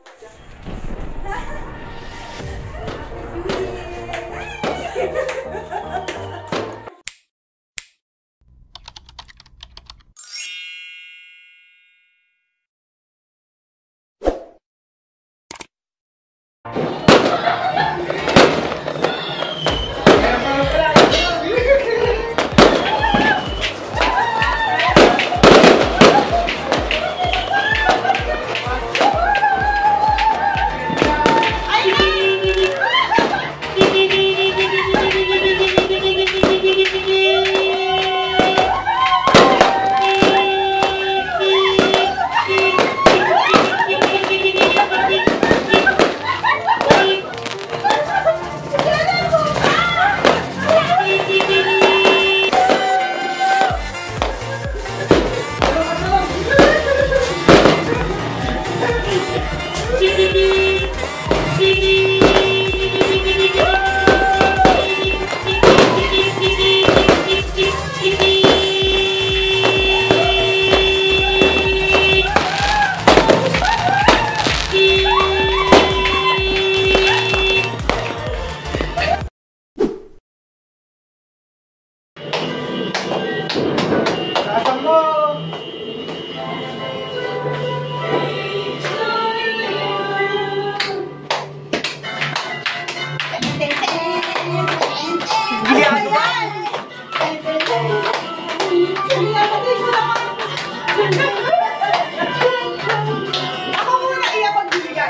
Ako muna iya magbibigay.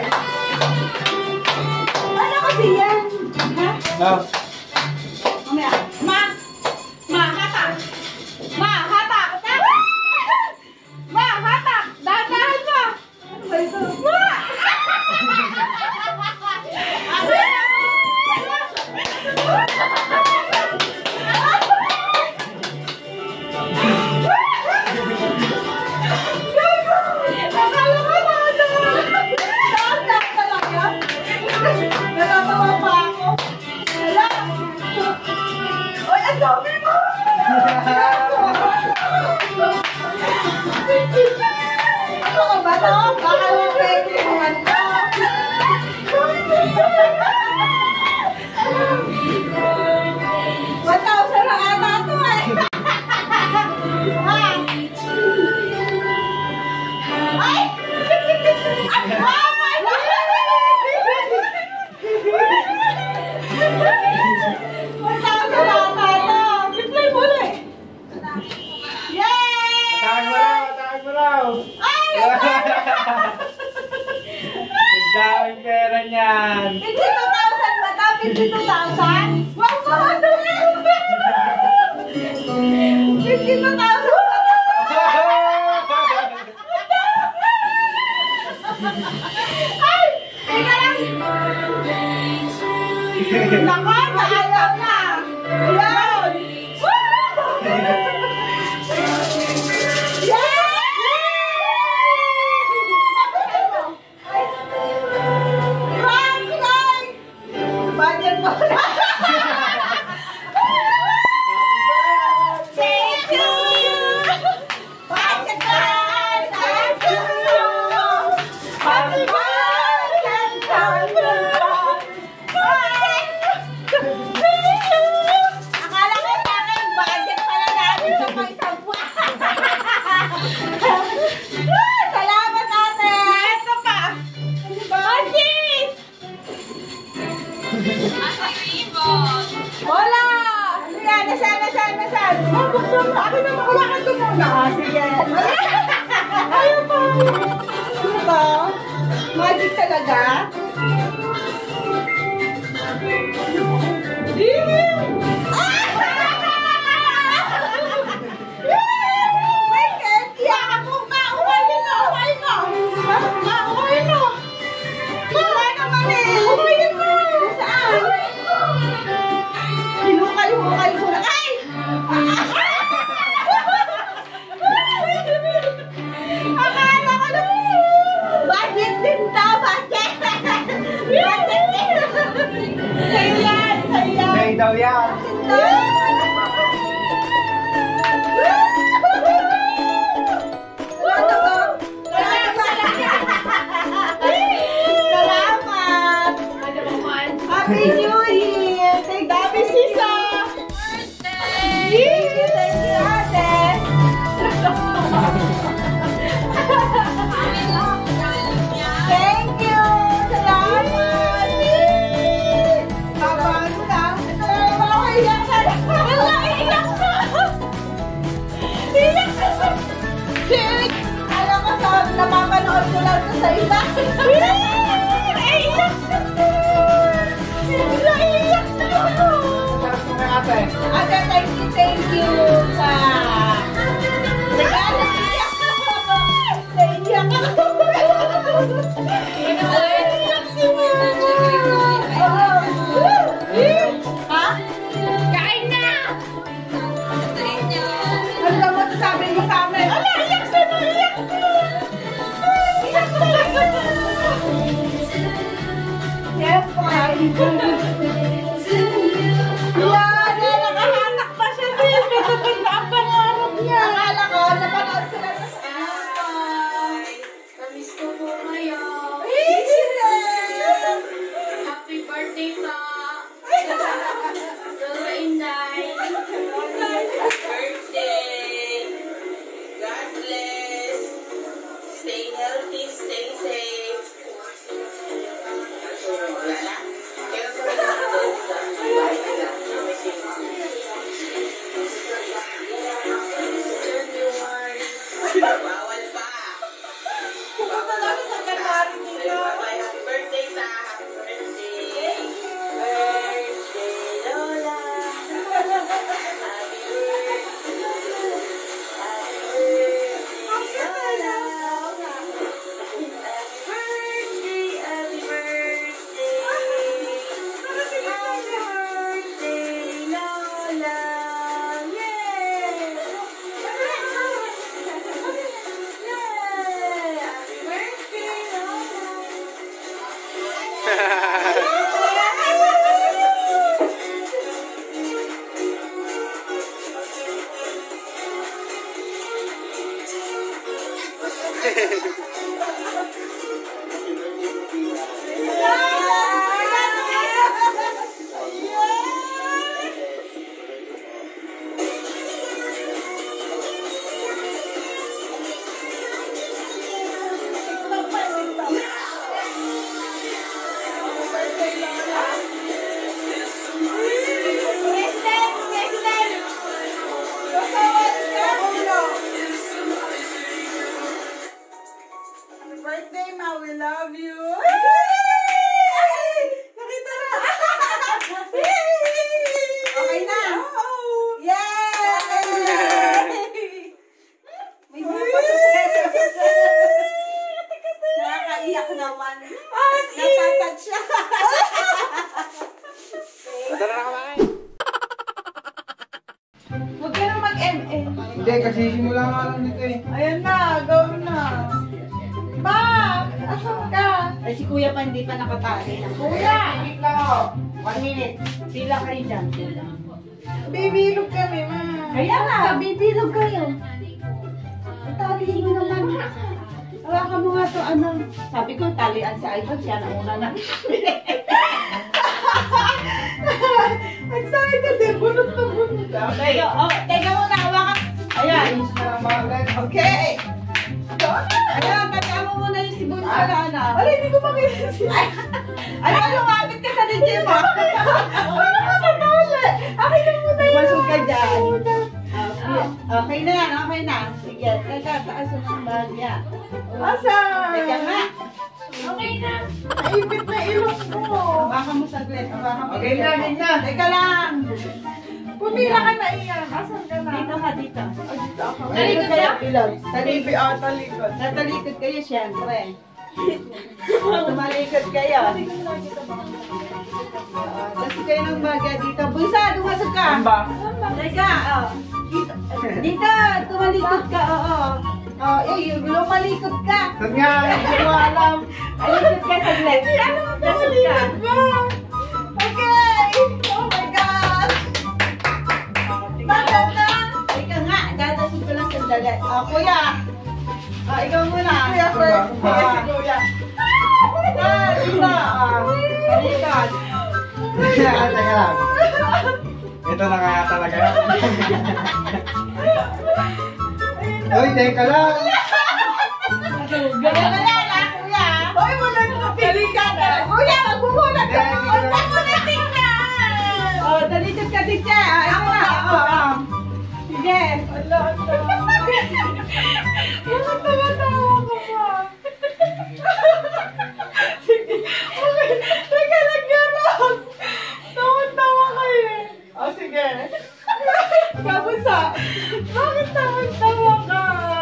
Ano kasi yan? Ha? Mamaya. Hatak. Hatak. Hatak. Dahan-dahan mo. Ano ba ito? Ako ba ito? Baka lang pwede naman ito. Wataw sa ata ito eh. Ay! Oh my God! Wataw sa ata ito. Play mo ulit. Yay! Tahan mo raw! Ay! Ang daming pera niyan! 52,000 ba ito? 52,000? Wow! Ano yan? 52,000 ba ito? Ay! Teka lang! Nako! Naayaw na! Ayan! Budget mo na! Thank you! Budget mo! Thank you! Happy birthday to you! Akala ko sa akin, budget pala namin sa pang isang buwan. Salamat ate! Ito pa! Basis! Wala! Ayan, nasaan? Buksan mo! Ako na makuwakan ko muna. Sige. Ayaw pa! Ano ba? Magic talaga? Wait, kaya ako! Mauwain mo! Wala naman eh! Umayin mo! Saan? Hinukay mo na. Ay! Akala ko na. Budget din daw, budget. Budget din. Sa'yo yan. Sa'yo daw yan! Happy New Year! Thank you, Sisa! Thank you, ate! Thank you! Salamat! Habang na. Iyak ka na! Wala, iyak ka! Iyak ka! Alam mo, napapanood ko lang ito sa iba. Iyak ka! Iyak ka! Ate, thank you sa... Naiyak ako! Naiyak ako! Ha? Kain na! Ano ba mo sabi mo sa amin? Ala, iyak sa mo! Iyak sa! Iyak talaga! Yes, kain! Yan! Nakahanak pa siya, sis! Magaganda ang pangarap niya! Akala ko, napanood ko na sa Namiss ko po kayo. Happy birthday pa. Lolo Inday. Birthday. God bless. Stay healthy, stay safe. Wala na? Kaya sa bawal pa. Pupunta namin sa January nito. Happy birthday sa happy birthday. Birthday, Lola. Happy birthday. Happy birthday, Lola. Happy birthday, happy birthday. Happy birthday, Lola. Yay! Happy birthday, Happy birthday, Ma. We love you. Nakita na. Okay na. Yay! May bukas sa nakakaiyak naman. Natatag siya. Tara na kumain. Huwag ka na mag-ML. Hindi, kasi simula nga lang dito eh. Ayan na, go na. Ma, asan ka? Ay, si Kuya pa hindi pa nakatali. Kuya! Wait lang ako. 1 minute. Sila kayo dyan. Bibilog kami, ma. Kaya nga, bibilog kayo. Talihin mo naman. Hawakan mo nga to, ano. Sabi ko, talian si Idol. Siya na una na. Excited eh. Bunot na bunot. Okay. Teka mo na, hawakan. Ayan. Okay. Ayan, tanda mo muna yung sibon sa lana. Ay, hindi ko makita siya. Ano, lumapit ka sa DJ mo. Ano ka matali? Akin na muna yun. Masok ka dyan. Okay na yan, okay na. Sige, teka, taas ang bagya. Asan? Teka nga. Okay na. Naipit na ilong mo. Baka mo saglit. Okay na, na. Teka lang. Pumila ka na iyan. Asan ka na? Dito ka, dito. Dito ako. Talikod ka? Talikod. Talikod. Natalikod kayo, syempre. Tumalikod kayo. Kasi kayo ng bagay dito. Bulsa, dumasok ka. Ba? Teka, dito, tumalikod ka, oo. Lumalikod ka. Saan nga? Hindi ko alam. Alikod ka saglit. Ano mo tumalikod ba? Okay. Oh my God. Bakit na? Ika nga, dadasin ko lang sandali. Kuya. Ikaw muna. Kuya first. Kuya. Dito. Talikod. Teka lang. Ito na kaya talaga yun. Uy, teka lang. Ganyan na yan, ha, kuya. Hoy, wala na piling ka na. Kuya, magbubulat ka. Huwag na mo na tingnan. Oh, dalitot ka, tingnan. Ako na. Sige. Ala, bakit tawa-tawa ka pa? Sige. Okay. Teka lang, gano'n. Tawa-tawa kayo. Oh, sige. Kamusta? Bakit tawa-tawa ka?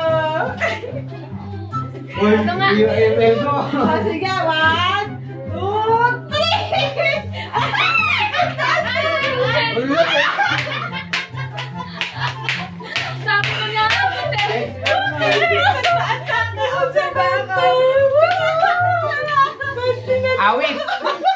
Uy, yung ko. Oh, sige, 1, 2, 3. Sabi ko nga, Awit!